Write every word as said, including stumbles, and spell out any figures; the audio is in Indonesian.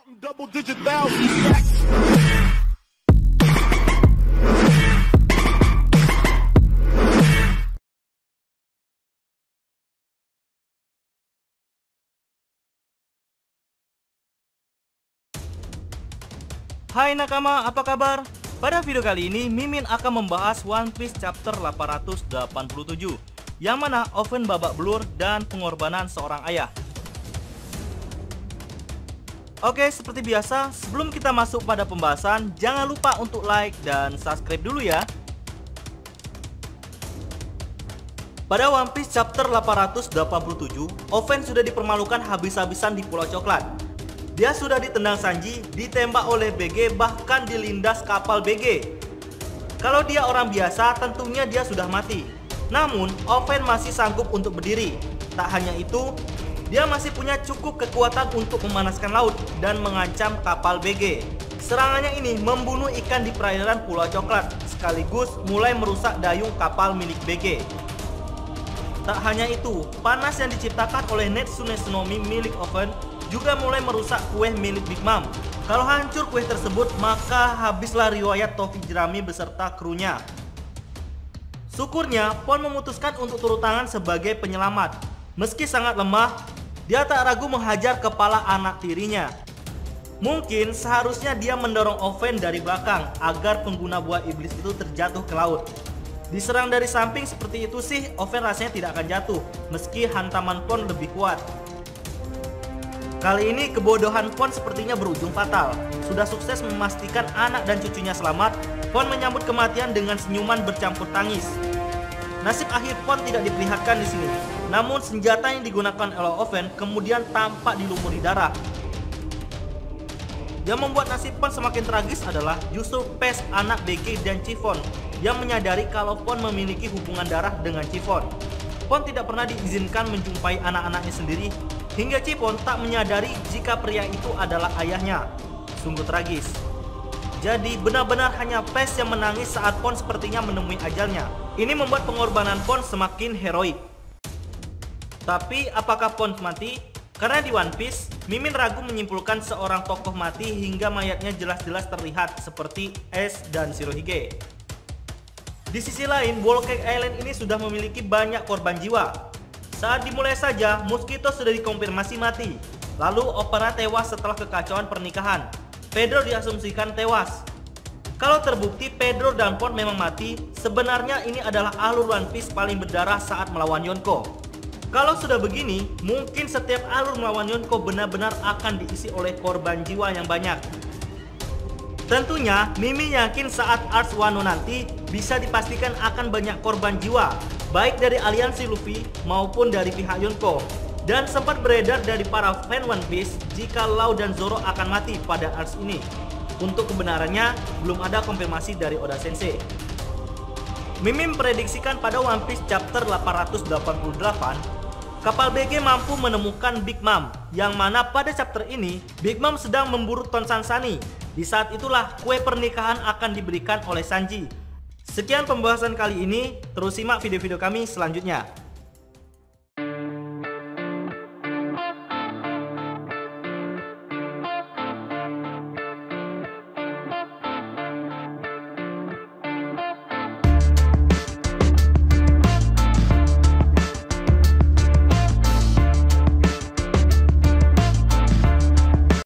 Double digit thousand stacks. Hai nakama, apa kabar? Pada video kali ini, Mimin akan membahas One Piece chapter delapan ratus delapan puluh tujuh, yang mana Oven babak belur dan pengorbanan seorang ayah. Oke, seperti biasa, sebelum kita masuk pada pembahasan, jangan lupa untuk like dan subscribe dulu ya. Pada One Piece chapter delapan ratus delapan puluh tujuh, Oven sudah dipermalukan habis-habisan di Pulau Coklat. Dia sudah ditendang Sanji, ditembak oleh B G, bahkan dilindas kapal B G. Kalau dia orang biasa, tentunya dia sudah mati. Namun, Oven masih sanggup untuk berdiri. Tak hanya itu, dia masih punya cukup kekuatan untuk memanaskan laut dan mengancam kapal B G. Serangannya ini membunuh ikan di perairan Pulau Coklat, sekaligus mulai merusak dayung kapal milik B G. Tak hanya itu, panas yang diciptakan oleh Netsune Tsunomi milik Oven juga mulai merusak kue milik Big Mom. Kalau hancur kue tersebut, maka habislah riwayat Tofi Jerami beserta krunya. Syukurnya, Pon memutuskan untuk turun tangan sebagai penyelamat. Meski sangat lemah, dia tak ragu menghajar kepala anak tirinya. Mungkin seharusnya dia mendorong Oven dari belakang agar pengguna buah iblis itu terjatuh ke laut. Diserang dari samping seperti itu sih, Oven rasanya tidak akan jatuh, meski hantaman Pon lebih kuat. Kali ini kebodohan Pon sepertinya berujung fatal. Sudah sukses memastikan anak dan cucunya selamat, Pon menyambut kematian dengan senyuman bercampur tangis. Nasib akhir Pon tidak diperlihatkan di sini. Namun senjata yang digunakan oleh Oven kemudian tampak dilumuri darah. Yang membuat nasib Pon semakin tragis adalah justru Pes, anak B G dan Chiffon, yang menyadari kalau Pon memiliki hubungan darah dengan Chiffon. Pon tidak pernah diizinkan menjumpai anak-anaknya sendiri, hingga Chiffon tak menyadari jika pria itu adalah ayahnya. Sungguh tragis. Jadi benar-benar hanya Pes yang menangis saat Pon sepertinya menemui ajalnya. Ini membuat pengorbanan Pon semakin heroik. Tapi apakah Pon mati? Karena di One Piece, Mimin ragu menyimpulkan seorang tokoh mati hingga mayatnya jelas-jelas terlihat seperti Ace dan Shirohige. Di sisi lain, Whole Cake Island ini sudah memiliki banyak korban jiwa. Saat dimulai saja, Mosquito sudah dikonfirmasi mati. Lalu Opera tewas setelah kekacauan pernikahan. Pedro diasumsikan tewas. Kalau terbukti Pedro dan Pon memang mati, sebenarnya ini adalah alur One Piece paling berdarah saat melawan Yonko. Kalau sudah begini, mungkin setiap alur melawan Yonko benar-benar akan diisi oleh korban jiwa yang banyak. Tentunya, Mimi yakin saat Arcs Wano nanti bisa dipastikan akan banyak korban jiwa, baik dari aliansi Luffy maupun dari pihak Yonko. Dan sempat beredar dari para fan One Piece jika Lau dan Zoro akan mati pada Arcs ini. Untuk kebenarannya, belum ada konfirmasi dari Oda Sensei. Mimi memprediksikan pada One Piece chapter delapan ratus delapan puluh delapan, kapal B G mampu menemukan Big Mom, yang mana pada chapter ini Big Mom sedang memburu Ton Sansani. Di saat itulah kue pernikahan akan diberikan oleh Sanji. Sekian pembahasan kali ini, terus simak video-video kami selanjutnya.